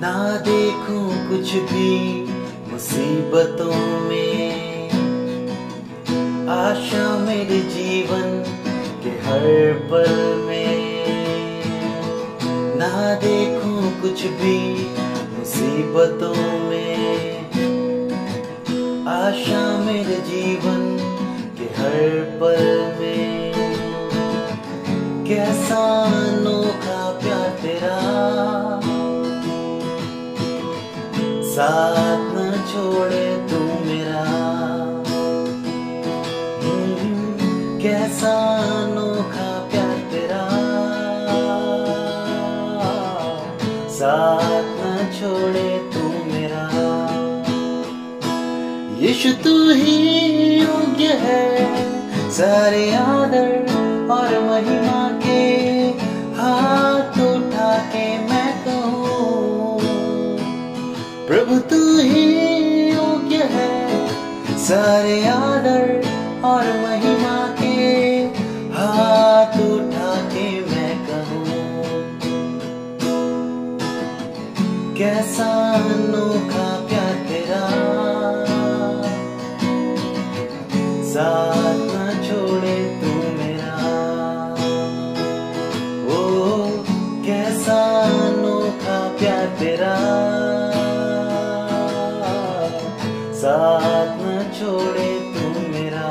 ना देखूं कुछ भी मुसीबतों में, आशा मेरे जीवन के हर पल में। ना देखूं कुछ भी मुसीबतों में, आशा मेरे जीवन के हर पल में। कैसा अनोखा प्यार तेरा, साथ न छोड़े तू मेरा। कैसा अनोखा प्यार तेरा, साथ न छोड़े तू मेरा। यीशु तू ही योग्य है सारे आदर और महिमा के। हाथ उठा के मैं कहूँ, प्रभु तू ही योग्य है सारे आदर और महिमा के। हाथ उठा के मैं कहूँ, कैसा अनोखा प्यार तेरा, साथ न छोड़े तू मेरा। ओ कैसा अनोखा प्यार तेरा, साथ न छोड़े तू मेरा।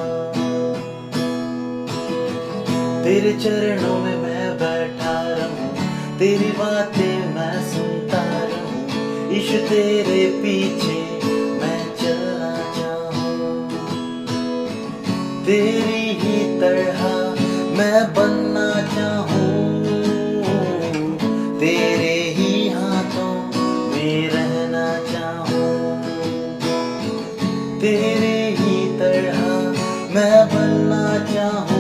तेरे चरणों में मैं बैठा रहूं, तेरी बातें मैं सुनता रहूं। ईशु तेरे पीछे मैं चलना चाहूं, तेरी ही तरह मैं बनना चाहूं। तेरे ही हाथों में रहना चाहूं, तेरे ही तरह मैं बनना चाहूं।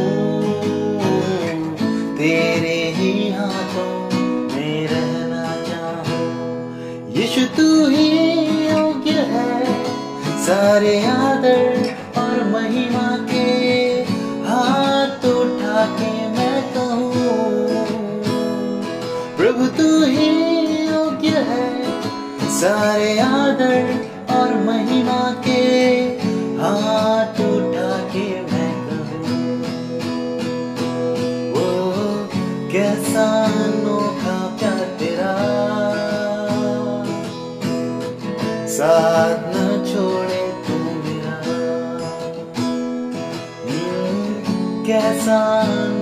तेरे ही हाथों में रहना चाहूं। यीशु तू ही योग्य है सारे आदर और महिमा के। हाथ उठा के मैं कहूँ, प्रभु तू ही योग्य है सारे आदर और महिमा के। हाथ उठा के मैं कहूँ, ओ कैसा अनोखा प्यार तेरा, साथ न छोड़े तू मेरा। कैसा